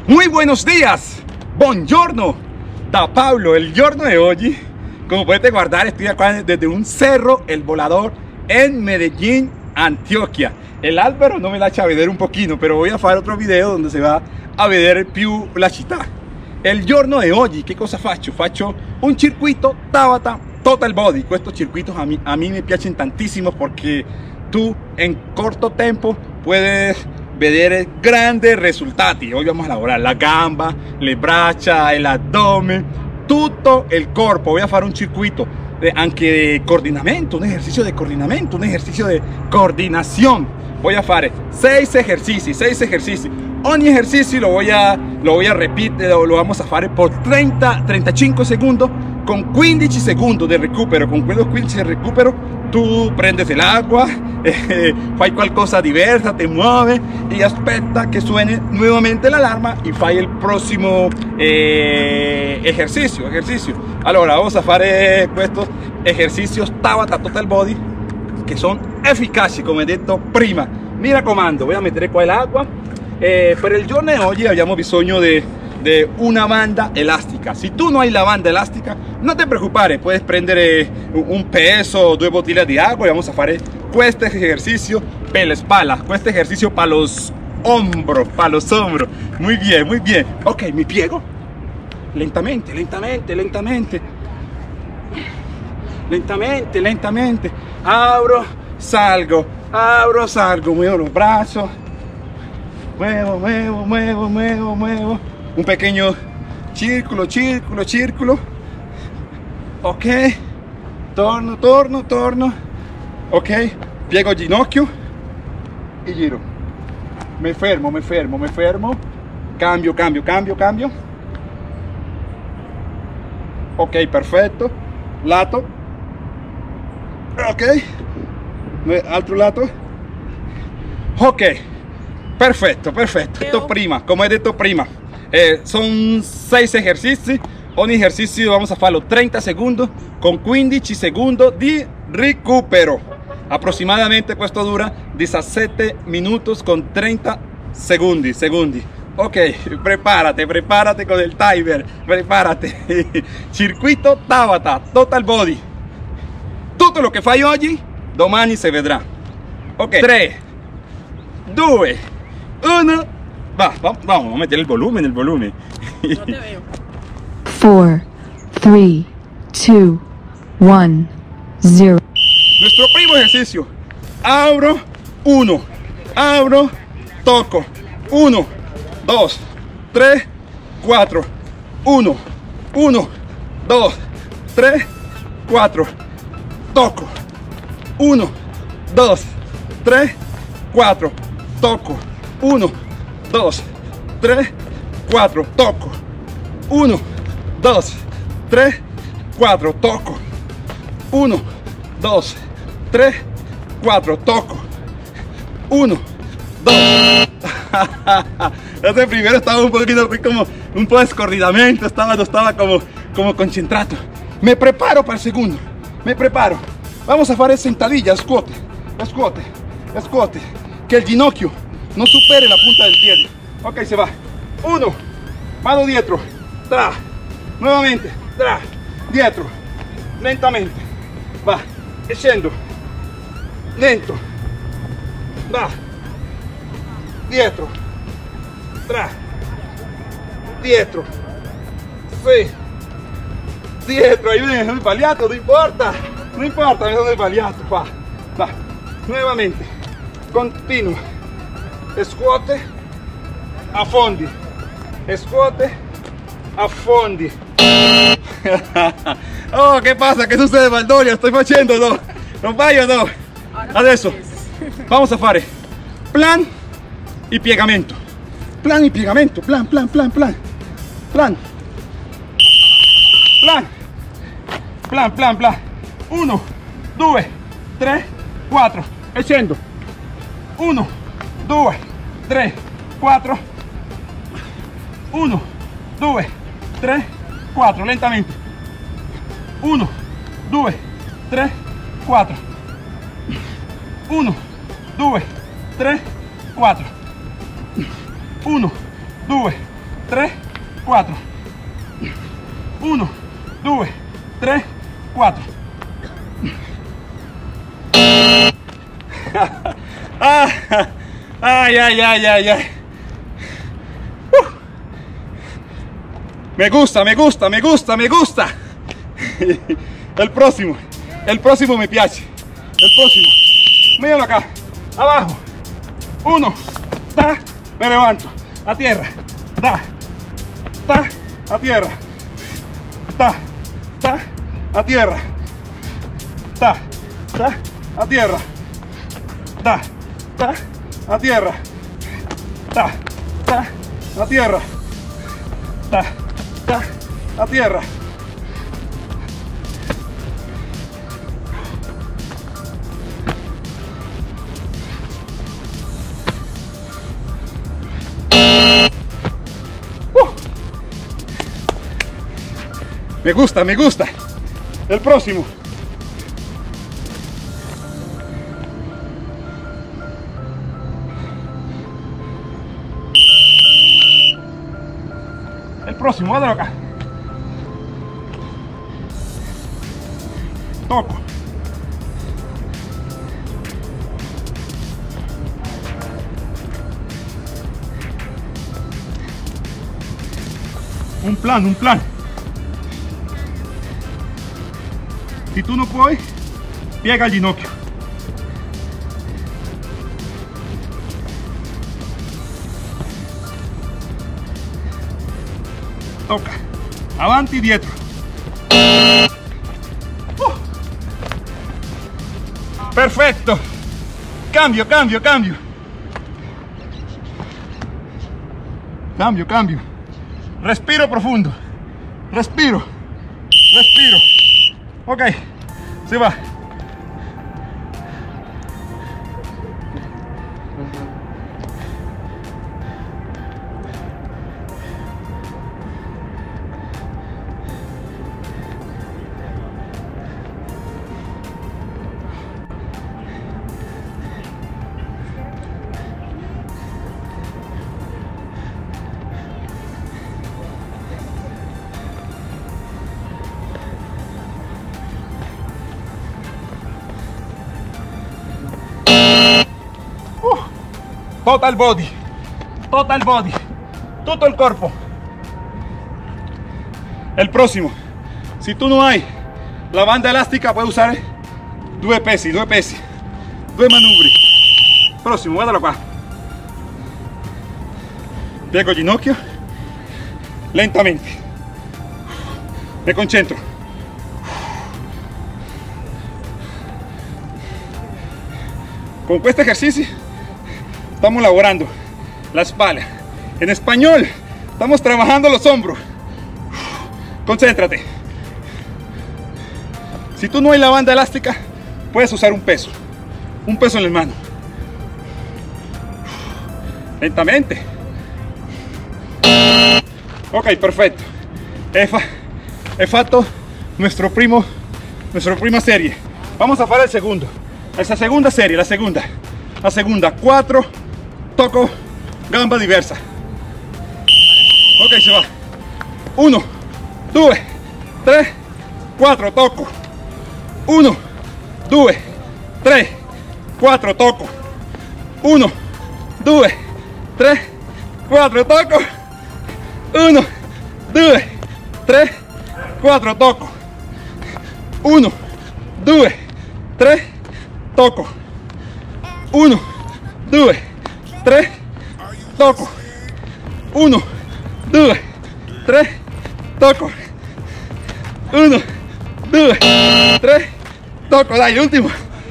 Muy buenos días, buongiorno, da Pablo. El giorno de hoy, como puedes guardar, estoy acá desde un cerro, el Volador, en Medellín, Antioquia. El albero no me lascia vedere un pochino, però voy a fare otro video donde se va a vedere più la città. El giorno de hoy, che cosa faccio? Faccio un circuito Tabata Total Body. Estos circuitos a mí me piacen tantissimo porque tú en corto tiempo puedes vedere grandes risultati. Hoy vamos a elaborar la gamba, le braccia, el abdomen, tutto il corpo. Voy a fare un circuito anche de coordinamento, un ejercicio de coordinamento, un ejercicio de coordinación. Voy a fare 6 ejercicios. Ogni ejercicio lo voy a repetir, lo vamos a fare por 30-35 segundos con 15 segundos de recupero. Con quello 15 de recupero tú prendes el agua, fai qualcosa diversa, te mueves y aspetta que suene nuevamente la alarma y fai el próximo ejercicio. Allora vamos a fare estos ejercicios Tabata Total Body que son eficaces, como he detto prima. Mi raccomando, voy a meter qua el agua. Per il giorno di oggi abbiamo bisogno de una banda elástica. Si tú no hay la banda elástica, no te preocupes, puedes prendere un peso, 2 bottiglie di agua y vamos a fare questo ejercicio per la espalda, questo ejercicio para los hombros, muy bien. Ok, mi piego lentamente, abro, salgo, muevo los brazos, muevo, un pequeño círculo, ok, torno, ok, piego el ginocchio y giro, me fermo, cambio, ok, perfecto, lato, ok, altro lato, ok, perfecto. Como he detto prima, son 6 ejercicios. Ogni ejercicio vamos a farlo 30 segundos con 15 segundos di recupero. Aproximadamente questo dura 17 minutos con 30 secondi. Ok, prepárate con el timer, circuito Tabata Total Body. Tutto lo que fai oggi, domani se vedrà. Ok, 3, 2, 1, vamos a meter el volumen. No te veo. 4, 3, 2, 1, 0. Nuestro primo ejercicio. Abro, 1, toco, 1, 2, 3, 4, 1, 2, 3, 4, toco, 1, 2, 3, 4, toco, 1, 2, 3, 4, toco, 1, 2, 3, 4, toco, 1, 2, 3, 4, toco, 1, 2. Este primero estaba un poquito como un po' descoordinamento, no estaba como concentrado. Me preparo para el segundo, vamos a fare sentadilla, scuote, que el ginocchio no supere la punta del pie. Ok, se va, 1, mano dietro, tra, nuevamente, tra, dietro, lentamente, va, scendo, lento, va, dietro, tra, dietro, sì, dietro, ahí viene, sono sbagliato, non importa, mi sono sbagliato, va, nuevamente, continuo, scuote, affondi, oh, ¿qué pasa? ¿Qué sucede, Valdoria? Estoy facendo, no, non fallo, no. Adesso vamos a fare plan y piegamento, plan, 1, 2, 3, 4, e scendo, 1, 2, 3, 4, 1, 2, 3, 4, lentamente, 1, 2, 3, 4, 1, 2, 3, 4, 1, 2, 3, 4. 1, 2, 3, 4. Ay, ay, ay, ay, ay. Me gusta, me gusta, me gusta, me gusta. El próximo me piace. El próximo. Míralo acá. Abajo. 1. Ta. Me levanto. A tierra. Ta. Ta. A tierra. Ta. Ta. A tierra. Ta. Ta. A tierra. Ta. Ta. A tierra. Ta. Ta. A tierra. Ta. Ta. A tierra. Me gusta, me gusta. El próximo. El próximo, hágalo acá. Toco. Un plan, un plan. Si tú no puedes, piega el ginocchio. Toca. Avanti, dietro. Perfecto. Cambio, cambio, cambio. Cambio, cambio. Respiro profundo. Respiro. Respiro. Ok. Se va. Total body, total body, todo el cuerpo. El próximo, si tú no hay la banda elástica, puedes usar due pesi, due manubri. Próximo, guardalo qua. Piego el ginocchio, lentamente. Me concentro. Con este ejercicio estamos elaborando la espalda. En español, estamos trabajando los hombros. Concéntrate. Si tú no hay la banda elástica, puedes usar un peso en la mano. Lentamente. Ok, perfecto. He fatto nuestra prima serie. Vamos a hacer el segundo. Esa segunda serie, la segunda. 4 toco gamba diversa. Ok, se va. 1, 2, 3, 4 toco. 1, 2, 3, 4 toco. 1, 2, 3, 4 toco. 1, 2, 3, 4 toco. 1, 2, 3, toco. 1, 2, 3, toco. 1, 2, 3, toco. 1, 2, 3, toco. Dai, último.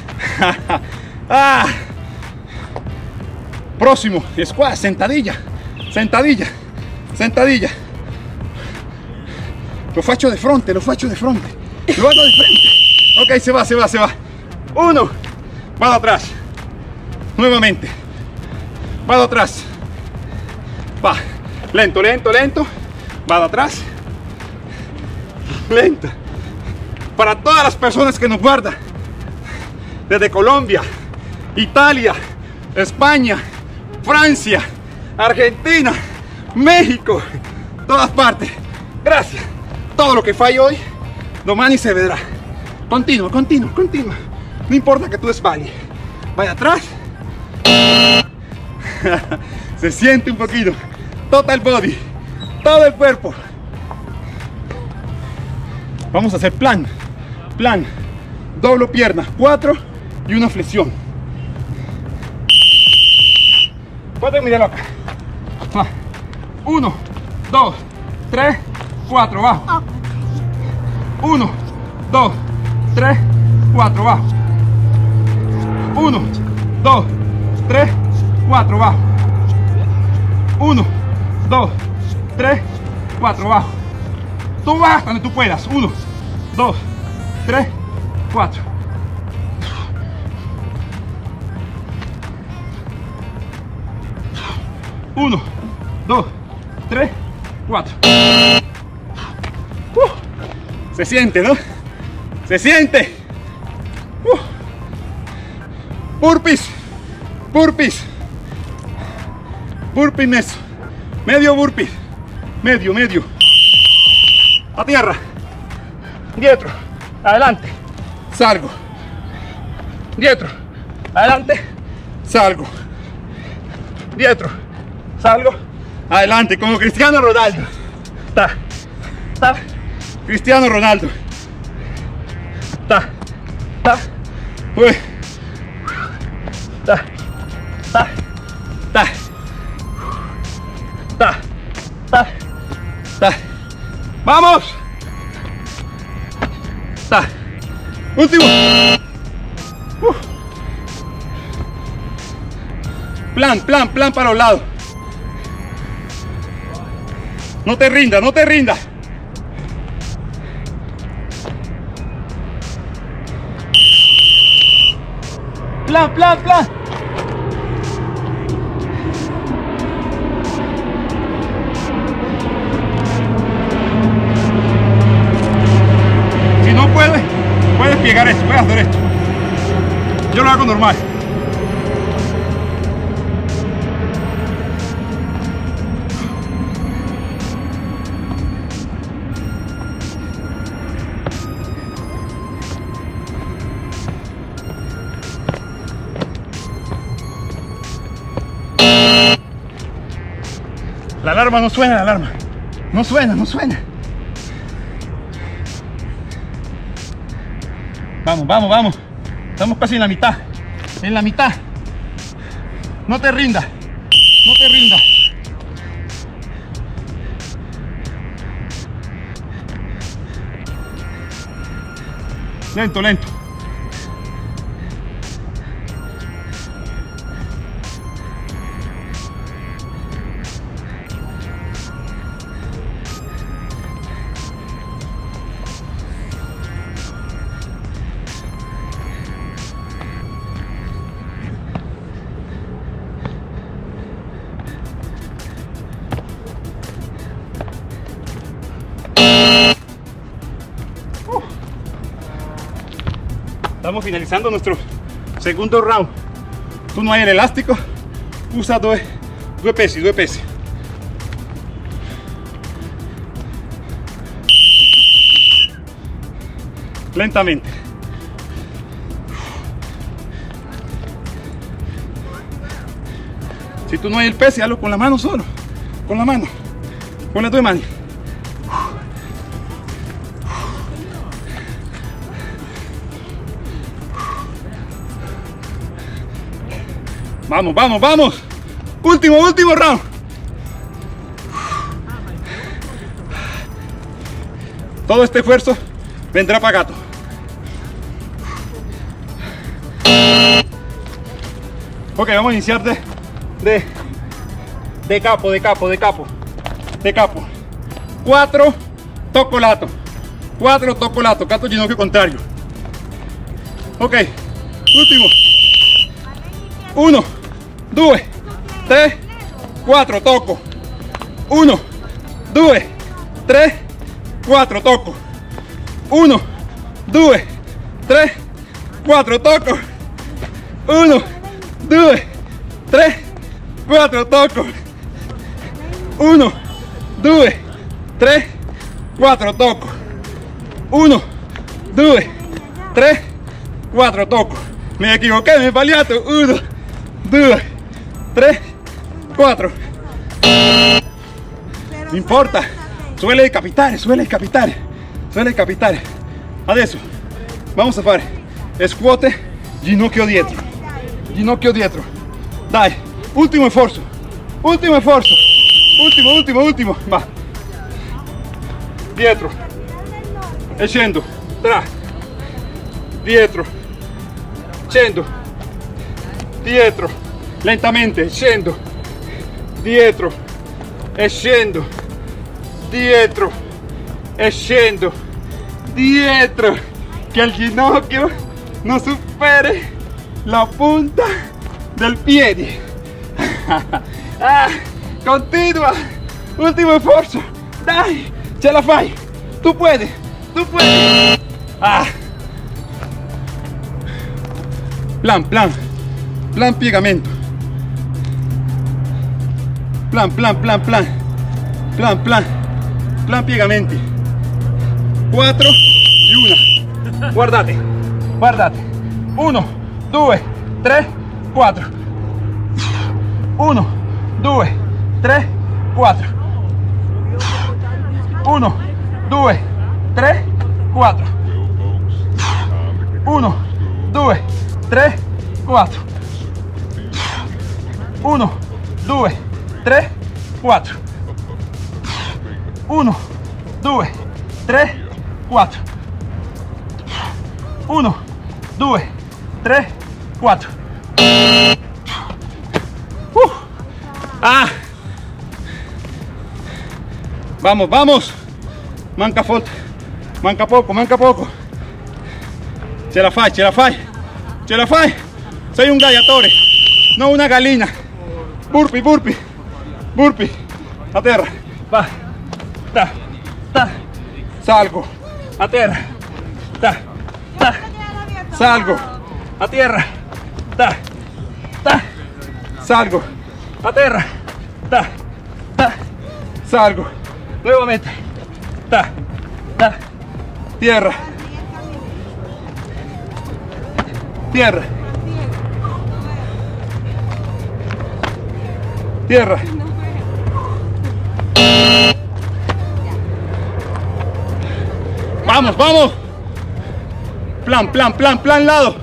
Próximo, squat, sentadilla, sentadilla, sentadilla. Lo faccio de fronte, lo faccio de fronte. Lo hago de frente. Ok, se va, se va, se va. 1, vado atrás. Nuevamente. Vado atrás. Va. Lento, lento, lento. Vado atrás. Lento. Para todas las personas que nos guardan. Desde Colombia, Italia, España, Francia, Argentina, México, todas partes. Gracias. Todo lo que falle hoy, domani se vedrá. Continua, continua, continua. No importa que tú desvayes. Vaya atrás. Se siente un poquito. Total body, todo el cuerpo. Vamos a hacer plan. Doblo piernas, 4 y una flexión. Puedes mirarlo acá. 1, 2, 3, 4, bajo. 1, 2, 3, 4, bajo. 1, 2, 3, 4, bajo. 1, 2, 3, 4, bajo. Tú vas cuando tú puedas. 1, 2, 3, 4. Uno, 2, 3, 4. Se siente, ¿no? Se siente. Burpees, burpees, burpee medio burpee, medio. A tierra, dietro, adelante, salgo, dietro, adelante, salgo, dietro, salgo, adelante, como Cristiano Ronaldo. Ta, Cristiano Ronaldo. Ta, uy. Ta. Vamos. Ta. Último. Plan para los lados. No te rindas, no te rindas. Plan. Si no puedes pegar esto, puedes hacer esto. Yo lo hago normal. La alarma no suena, la alarma. No suena. Vamos. Estamos casi en la mitad. No te rindas. Lento. Estamos finalizando nuestro segundo round. Tú no hay el elástico, usa due pesi. Lentamente. Si tú no hay el pesi, hazlo con la mano solo. Con la mano. Con las dos manos. Vamos. Último round. Todo este esfuerzo vendrá pagato. Ok, vamos a iniciar de capo. 4 tocco lato, canto ginocchio contrario. Ok, último. 1, 2, 3, 4, tocco. 1, 2, 3, 4, tocco. 1, 2, 3, 4, tocco. 1, 2, 3, 4, tocco. 1, 2, 3, 4, tocco. 1, 2, 3, 4, tocco. Mi equivoqué, mi he sbagliato. 1, 2, 3, 4. Non importa, suele capitare, suele capitare, suele capitare. Adesso vamos a fare scuote, ginocchio dietro, ginocchio dietro. Dai, ultimo sforzo, ultimo sforzo, ultimo, va. Dietro, e scendo, tra, dietro, scendo, dietro, lentamente, scendo, dietro, e scendo, dietro, e scendo, dietro, che il ginocchio non superi la punta del piede. Ah, continua, ultimo sforzo, dai, ce la fai, tu puedes, tu puedes. Ah. Plan piegamento, plan piegamenti. 4 y 1. Guardate, guardate. 1, 2, 3, 4. 1, 2, 3, 4. 1, 2, 3, 4. 1, 2, 3, 4. 1, 2, 3, 4. 1, 2, 3, 4. 1, 2, 3, 4. Ah. Vamos, vamos. Manca falta. Manca poco. Ce la fai, ce la fai. Ce la fai. Sei un gladiatore, no una gallina. Burpee, burpee. Burpee. A terra. Va. Ta. Ta. Salgo. A terra. Ta. Ta. Salgo. A tierra. Ta. Ta. Salgo. A terra. Ta. Ta. Salgo. Nuevamente. Ta. Ta. Tierra. Tierra. Tierra. Vamos, vamos. Plan lado.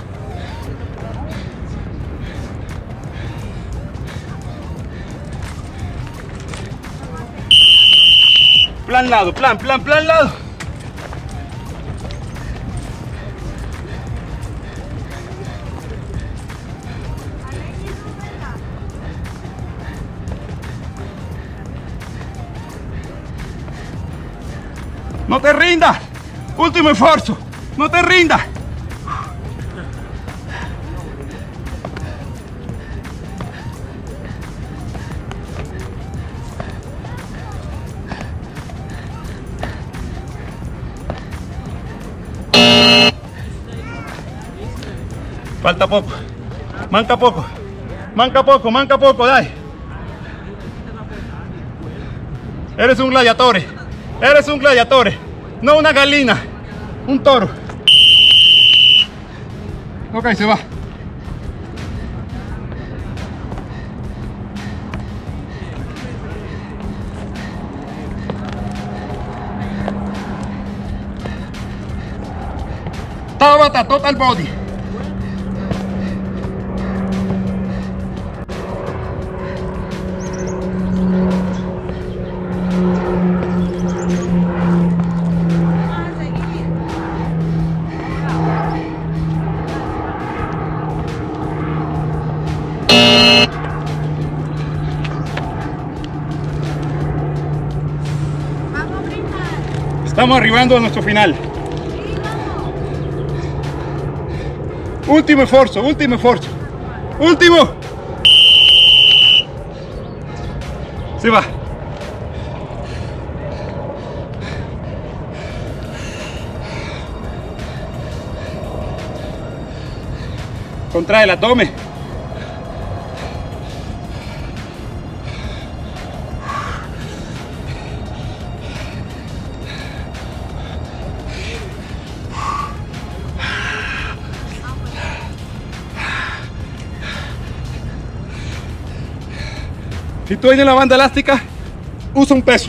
Plan lado, plan lado. No te rindas. Último esfuerzo. No te rindas. Falta poco. Manca poco, dai. Eres un gladiatore. Eres un gladiatore. No una gallina. Un toro. Ok, se va. Tabata, total body. Estamos arribando a nuestro final. Último esfuerzo, último esfuerzo. Último. Se va. Contrae el abdomen. Se tu hai nella banda elastica, usa un peso.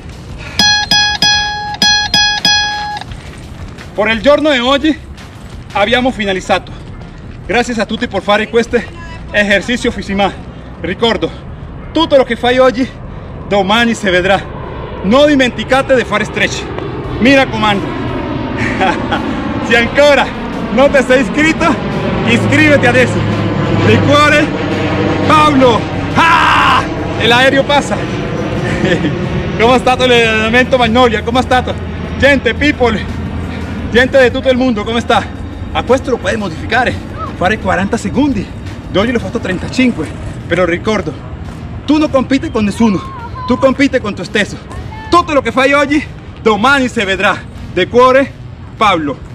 Per il giorno di oggi abbiamo finalizzato. Grazie a tutti per fare questo esercizio fisico. Ricordo, tutto lo che fai oggi, domani si vedrà. Non dimenticate di fare stretch. Mi raccomando. Se ancora non ti sei iscritto, iscriviti adesso. Di cuore, Paolo. Ah! E l'aereo passa. Come è stato l'allenamento Magnolia? Come è stato? Gente, people, gente di tutto il mondo, come sta? A questo lo puoi modificare, fare 40 secondi. Di oggi l'ho fatto 35, però ricordo, tu non compiti con nessuno, tu compiti con te stesso. Tutto lo che fai oggi, domani si vedrà. De cuore, Paolo.